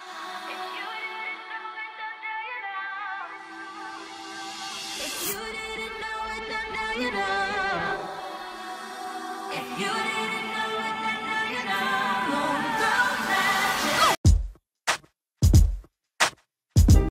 If you didn't know it, then now you know. If you didn't